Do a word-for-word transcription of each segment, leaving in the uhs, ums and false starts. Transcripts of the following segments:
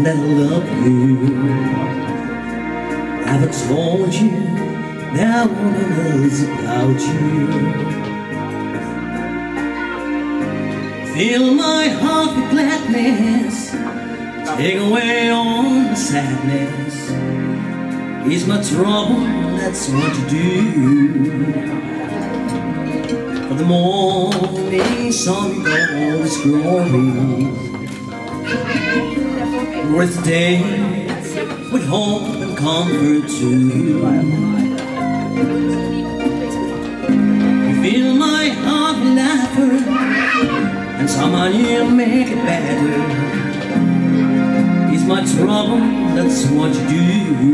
that I love you. Have I told you that woman is about you? Fill my heart with gladness, take away all the sadness. Ease my trouble, that's what you do. For the morning sun goes glory, worth the day with hope and comfort too. You fill my heart with laughter, and somehow you make it better. Ease my trouble, that's what you do.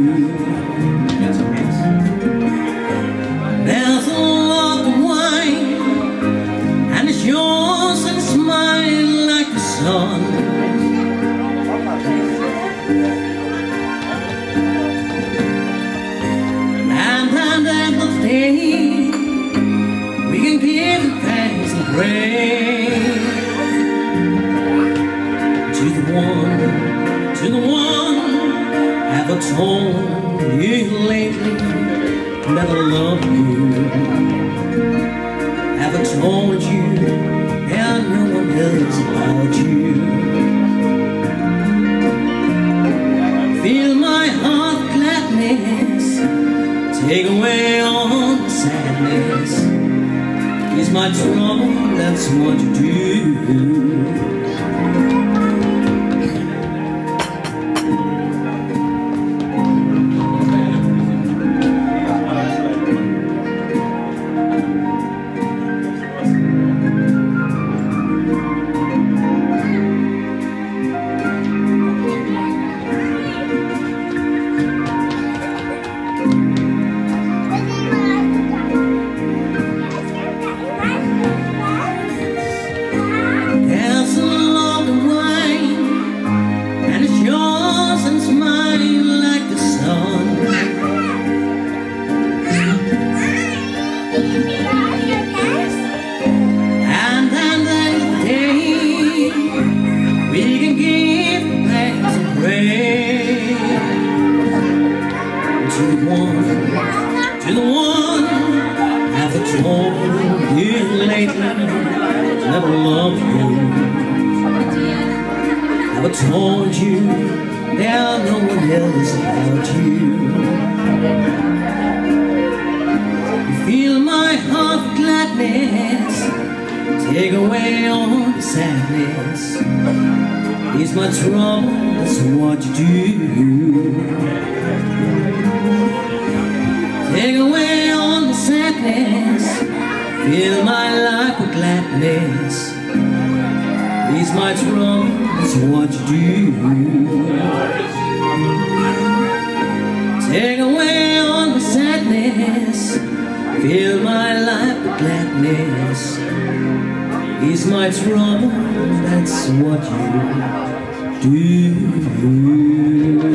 There's a lot of wine, and it's yours, and it's mine like the sun. And at the end of the day, we can give thanks and praise to the one, to the one. Have I told you lately that I love you? Have I told you that no one else about you? Fill my heart with gladness, take away all the sadness. Ease my trouble, that's what you do. To the one, have I told you lately that I love you? Have I told you there no one else about you? You fill my heart with gladness, take away all the sadness. Ease my trouble, that's what you do. Take away all the sadness, fill my life with gladness. Ease my trouble, that's what you do. Take away all the sadness, fill my life with gladness. Ease my trouble, that's what you do.